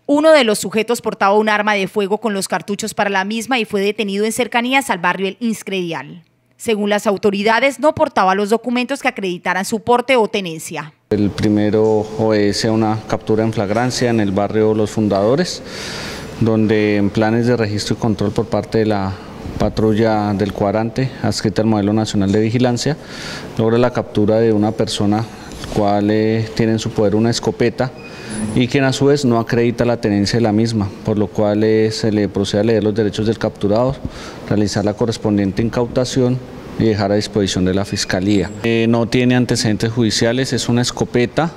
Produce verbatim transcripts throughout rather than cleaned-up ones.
Uno de los sujetos portaba un arma de fuego con los cartuchos para la misma y fue detenido en cercanías al barrio El Inscredial. Según las autoridades, no portaba los documentos que acreditaran su porte o tenencia. El primero obedece a una captura en flagrancia en el barrio Los Fundadores, donde en planes de registro y control por parte de la patrulla del cuadrante, adscrita al Modelo Nacional de Vigilancia, logra la captura de una persona, la cual eh, tiene en su poder una escopeta y quien a su vez no acredita la tenencia de la misma, por lo cual eh, se le procede a leer los derechos del capturado, realizar la correspondiente incautación y dejar a disposición de la Fiscalía. Eh, no tiene antecedentes judiciales, es una escopeta,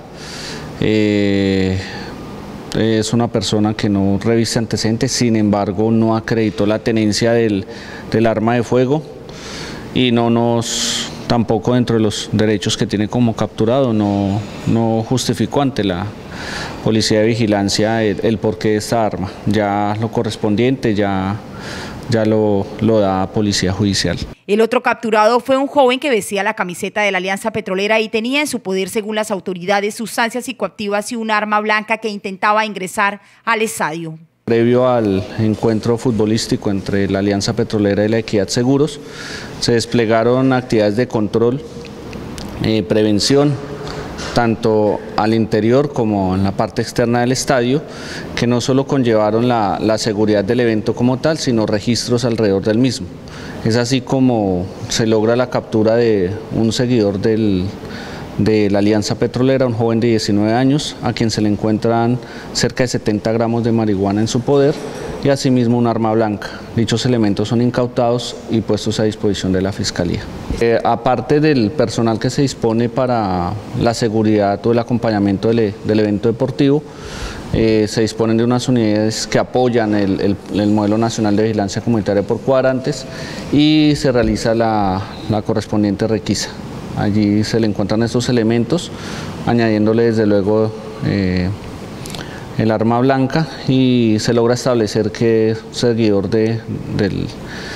eh, es una persona que no reviste antecedentes, sin embargo no acreditó la tenencia del, del arma de fuego y no nos, tampoco dentro de los derechos que tiene como capturado, no, no justificó ante la Policía de Vigilancia el, el porqué de esta arma. Ya lo correspondiente ya, ya lo, lo da Policía Judicial. El otro capturado fue un joven que vestía la camiseta de la Alianza Petrolera y tenía en su poder, según las autoridades, sustancias psicoactivas y un arma blanca que intentaba ingresar al estadio. Previo al encuentro futbolístico entre la Alianza Petrolera y la Equidad Seguros, se desplegaron actividades de control, eh, prevención, tanto al interior como en la parte externa del estadio, que no solo conllevaron la, la seguridad del evento como tal, sino registros alrededor del mismo. Es así como se logra la captura de un seguidor del, de la Alianza Petrolera, un joven de diecinueve años, a quien se le encuentran cerca de setenta gramos de marihuana en su poder y asimismo un arma blanca. Dichos elementos son incautados y puestos a disposición de la Fiscalía. Eh, aparte del personal que se dispone para la seguridad o el acompañamiento del, del evento deportivo, eh, se disponen de unas unidades que apoyan el, el, el Modelo Nacional de Vigilancia Comunitaria por cuadrantes y se realiza la, la correspondiente requisa. Allí se le encuentran estos elementos, añadiéndole desde luego eh, el arma blanca y se logra establecer que es seguidor de, del,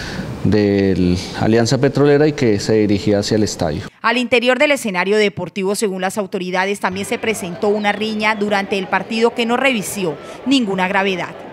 de Alianza Petrolera y que se dirigía hacia el estadio. Al interior del escenario deportivo, según las autoridades, también se presentó una riña durante el partido que no revisió ninguna gravedad.